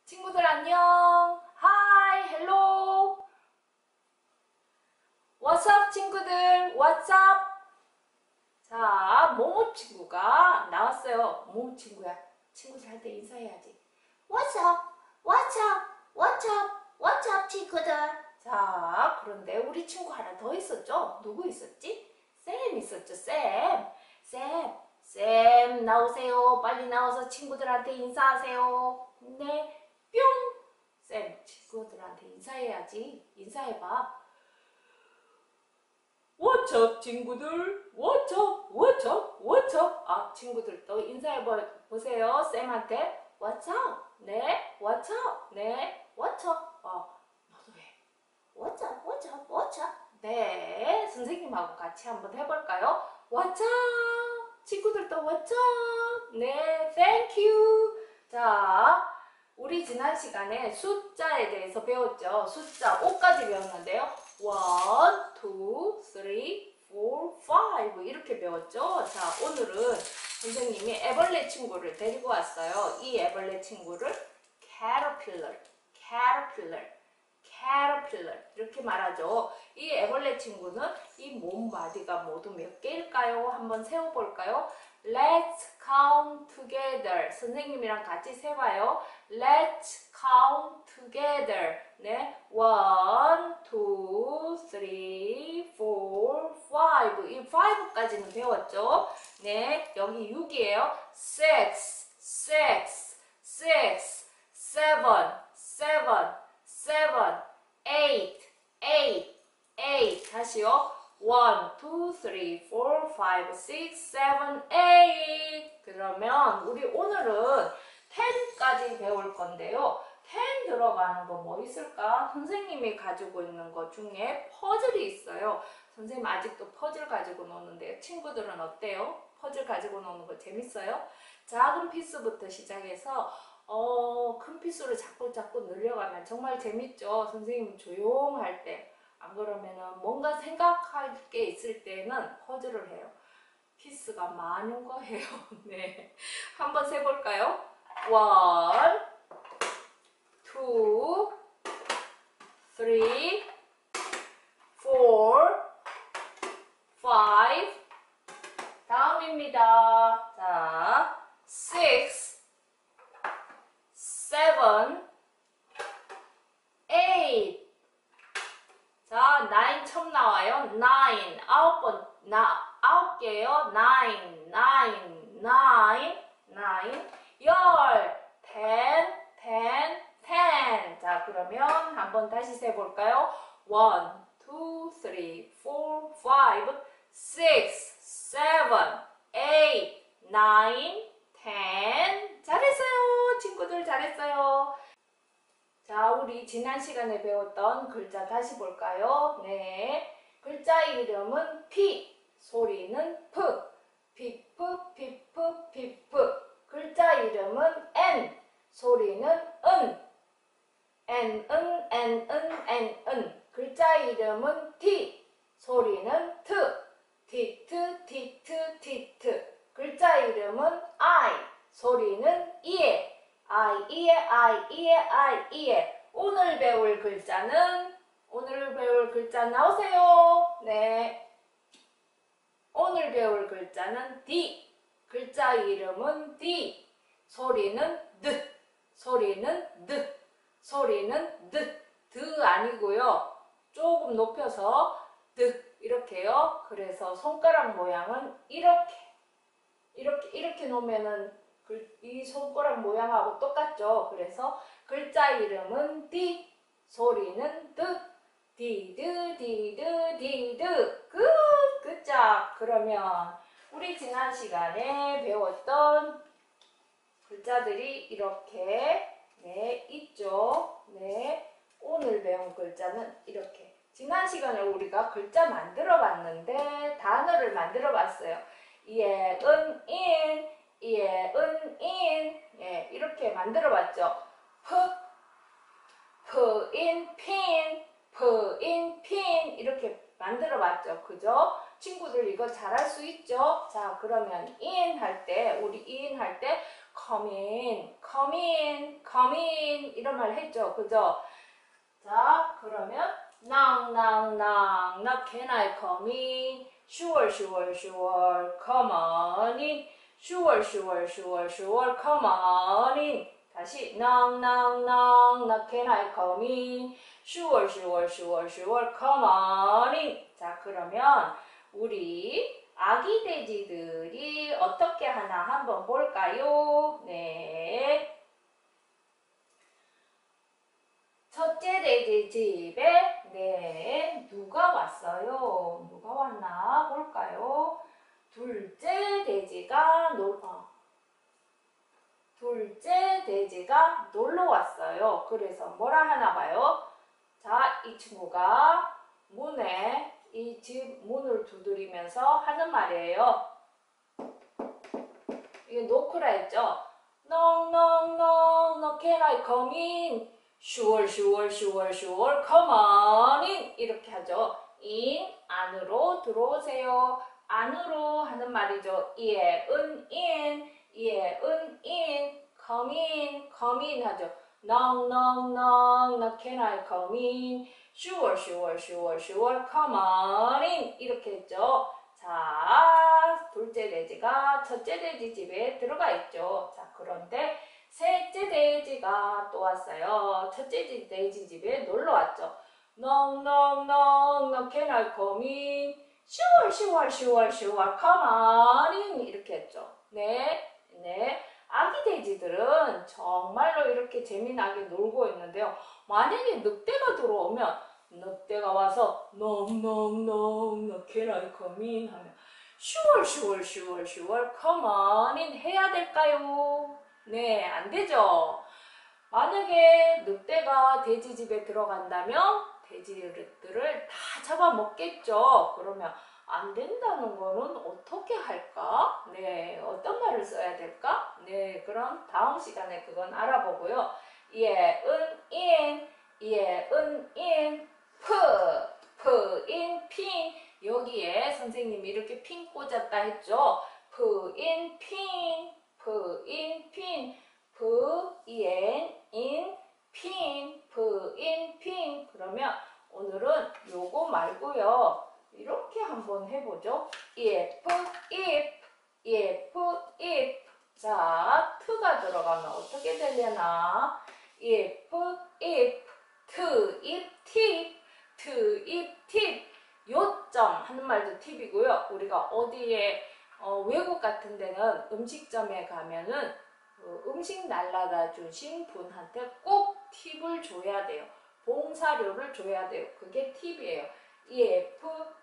친구들 안녕. Hi, hello. What's up 친구들? What's up? 자, 모모 친구가 나왔어요. 모모 친구야. 친구들한테 인사해야지. What's up? What's up? What's up? What's up 친구들? 자, 그런데 우리 친구 하나 더 있었죠? 누구 있었지? 쌤 있었죠, 쌤. 쌤 나오세요. 빨리 나와서 친구들한테 인사하세요. 네, 뿅. 쌤, 친구들한테 인사해야지. 인사해봐. What's up, 친구들? What's up? What's up? What's up? 아, 친구들도 인사해보세요. 쌤한테. What's up? 네, What's up? 네, What's up? 너도 해. What's up? What's up? What's up? 네, 선생님하고 같이 한번 해볼까요? What's up? 친구들도 What's up? 네, Thank you. 자, 우리 지난 시간에 숫자에 대해서 배웠죠. 숫자 5까지 배웠는데요. 1, 2, 3, 4, 5 이렇게 배웠죠. 자, 오늘은 선생님이 애벌레 친구를 데리고 왔어요. 이 애벌레 친구를 caterpillar 이렇게 말하죠. 이 애벌레 친구는 이 몸바디가 모두 몇 개일까요? 한번 세워볼까요? Let's count together. 선생님이랑 같이 세봐요. Let's count together. 네, 1, 2, 3, 4, 5. 이 5까지는 배웠죠. 네, 여기 6이에요. 6, 7, 8. 다시요. 1, 2, 3, 4, 5, 6, 7, 8. 그러면 우리 오늘은 10까지 배울 건데요. 10 들어가는 거 뭐 있을까? 선생님이 가지고 있는 것 중에 퍼즐이 있어요. 선생님 아직도 퍼즐 가지고 노는데요. 친구들은 어때요? 퍼즐 가지고 노는 거 재밌어요? 작은 피스부터 시작해서 큰 피스로 자꾸 늘려가면 정말 재밌죠. 선생님 조용할 때. 안 그러면은 뭔가 생각할 게 있을 때는 퍼즐을 해요. 피스가 많은 거예요. 네, 한번 세볼까요? 1, 2, 3, 4, 5. 다음입니다. 자, 6, 7, 8. 자, 9 처음 나와요. 9, 9개예요. 9. 자, 그러면 한번 다시 세볼까요? 1, 2, 3, 4, 5, 6, 7, 8, 9, 10. 잘했어요. 친구들 잘했어요. 자, 우리 지난 시간에 배웠던 글자 다시 볼까요? 네. 글자 이름은 피, 소리는 프. 피프, 피프, 피프. 글자 이름은 엔, 소리는 은. 엔. 글자 이름은 티, 소리는 트. 티트. 글자 이름은 아이, 소리는 이에. 이에. 오늘 배울 글자 나오세요. 네. 오늘 배울 글자는 D. 글자 이름은 D. 소리는 드. 드 아니고요. 조금 높여서 드 이렇게요. 그래서 손가락 모양은 이렇게 놓으면은 이 손가락 모양하고 똑같죠. 그래서 글자 이름은 D, 소리는 드. 디드. 굿. 그러면 우리 지난 시간에 배웠던 글자들이 이렇게 있죠. 네, 오늘 배운 글자는 이렇게. 지난 시간에 우리가 글자 만들어 봤는데 단어를 만들어 봤어요. 예은 인, 예, 이렇게 만들어 봤죠. 프인 핀 이렇게 만들어 봤죠. 그죠? 친구들 이거 잘할 수 있죠? 자, 그러면 in 할 때 우리 in 할 때 come in, come in, come in 이런 말 했죠. 그죠? 자, 그러면 knock, knock, knock, knock, can I come in? Sure, sure, sure, come on in. Sure, sure, sure, sure, come on in. 다시 knock, knock, knock, knock, can I come in? Sure, sure, sure, sure, come on in. 자, 그러면 우리 아기 돼지들이 어떻게 하나 한번 볼까요? 네. 첫째 돼지 집에 네 누가 왔어요? 누가 왔나 볼까요? 둘째 돼지가 놀러 왔어요. 그래서 뭐라 하나 봐요? 자, 이 친구가 이 집 문을 두드리면서 하는 말이에요. 이게 노크라 했죠? Knock, knock, knock, knock, can I come in? Sure, sure, sure, sure, come on in. 이렇게 하죠. in, 안으로 들어오세요. 안으로 하는 말이죠. in, come in, come in 하죠. knock, knock, knock, knock, can I come in? Sure, sure, sure, sure, come on in. 이렇게 했죠. 자, 둘째 돼지가 첫째 돼지 집에 들어가 있죠. 자, 그런데 셋째 돼지가 또 왔어요. 첫째 돼지 집에 놀러 왔죠. Knock, knock, knock, knock, can I come in? Sure, sure, sure, sure, come on in. 이렇게 했죠. 네, 네. 아기 돼지들은 정말로 이렇게 재미나게 놀고 있는데요. 만약에 늑대가 들어오면 늑대가 와서 knock, knock, knock, knock, can I come in? 하면 sure, sure, sure, sure, come on in 해야 될까요? 네, 안 되죠. 만약에 늑대가 돼지 집에 들어간다면 돼지들을 다 잡아먹겠죠. 그러면 안 된다는 거는 어떻게 할까? 네, 어떤 말을 써야 될까? 네, 그럼 다음 시간에 그건 알아보고요. 예, in, in, 핀. 여기에 선생님이 이렇게 핀 꽂았다 했죠. in, 핀, in, 핀. 그러면 오늘은 요거 말고요. 이렇게 한번 해보죠. if. 자, t가 들어가면 어떻게 되려나? if, tip. 요점 하는 말도 팁이고요. 우리가 어디에 외국 같은 데는 음식점에 가면은 음식 날라다 주신 분한테 꼭 팁을 줘야 돼요. 봉사료를 줘야 돼요. 그게 팁이에요. if,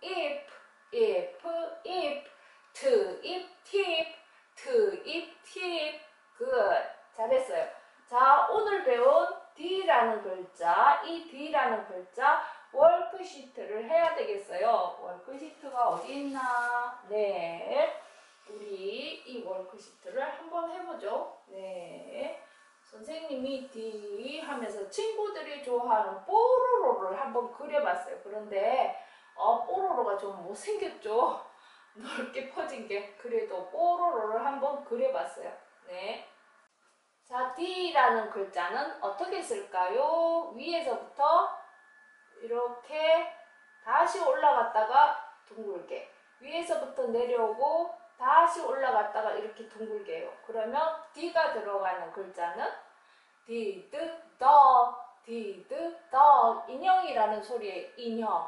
tip. good. 잘했어요. 자, 오늘 배운 D라는 글자, 이 D라는 글자 워크시트를 해야 되겠어요. 워크시트가 어디 있나? 네. 우리 이 워크시트를 한번 해보죠. 네. 선생님이 D 하면서 친구들이 좋아하는 뽀로로를 한번 그려봤어요. 그런데 뽀로로가 좀 못생겼죠? 넓게 퍼진 게. 그래도 뽀로로를 한번 그려봤어요. 네. 자, D라는 글자는 어떻게 쓸까요? 위에서부터 이렇게 다시 올라갔다가 둥글게. 위에서부터 내려오고 다시 올라갔다가 이렇게 둥글게 해요. 그러면 D가 들어가는 글자는 did, dog. 인형이라는 소리에 인형.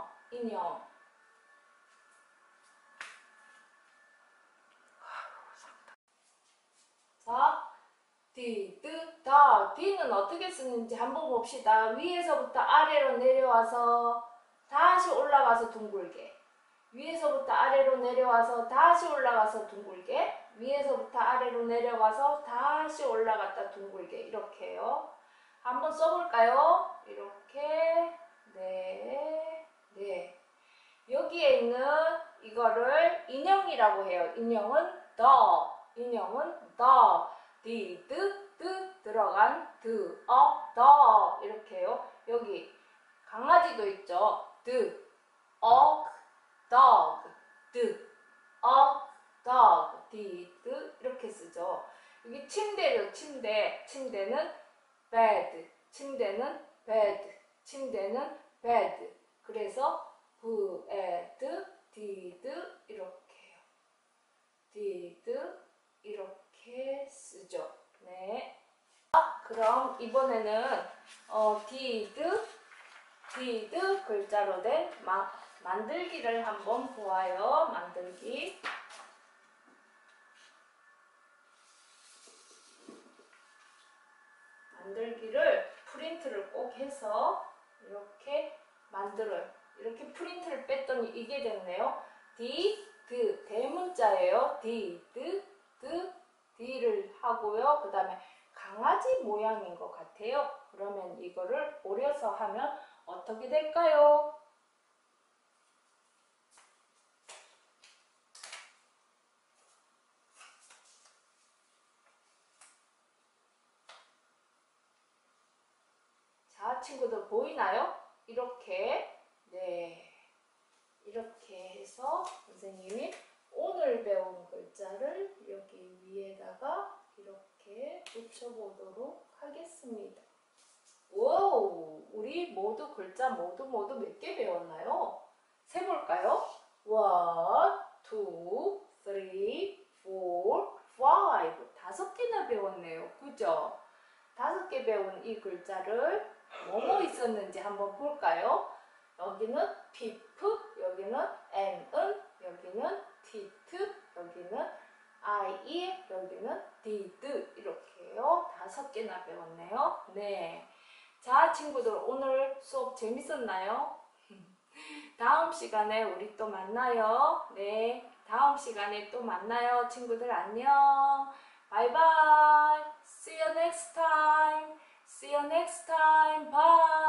자, did, dog. D는 어떻게 쓰는지 한번 봅시다. 위에서부터 아래로 내려와서 다시 올라가서 둥글게. 위에서부터 아래로 내려와서 다시 올라가서 둥글게. 위에서부터 아래로 내려가서 다시 올라갔다 둥글게. 이렇게요. 한번 써볼까요? 이렇게. 네. 여기에 있는 이거를 인형이라고 해요. 인형은 dog. did, 들어간 dog. 이렇게요. 여기 강아지도 있죠. dog. did, 이렇게 쓰죠. 여기 침대죠. 침대. 침대는 bed. 침대는 bed. 침대는 bed. 그래서 bed, did 이렇게 해요. did 이렇게 쓰죠. 네. 그럼 이번에는 did 글자로 된 만들기를 한번 보아요. 만들기. 만들기를 프린트를 꼭 해서 이렇게 만들어요. 이렇게 프린트를 뺐더니 이게 됐네요. did 대문자예요. did d를 하고요. 그 다음에 강아지 모양인 것 같아요. 그러면 이거를 오려서 하면 어떻게 될까요? 자, 친구들 보이나요? 이렇게, 네, 이렇게 해서 선생님이 오늘 배운 글자를 여기 위에다가 이렇게 붙여보도록 하겠습니다. 오, 우리 모두 글자 모두 몇 개 배웠나요? 세볼까요? 1, 2, 3, 4, 5. 5개나 배웠네요. 그죠? 5개 배운 이 글자를 뭐뭐 있었는지 한번 볼까요? 여기는 피프, 여기는 앤은, 여기는 티트, 여기는 아이, 여기는 디드 이렇게요. 5개나 배웠네요. 네. 자, 친구들 오늘 수업 재밌었나요? 다음 시간에 우리 또 만나요. 네. 다음 시간에 또 만나요. 친구들 안녕. 바이바이. See you next time. See you next time. Bye.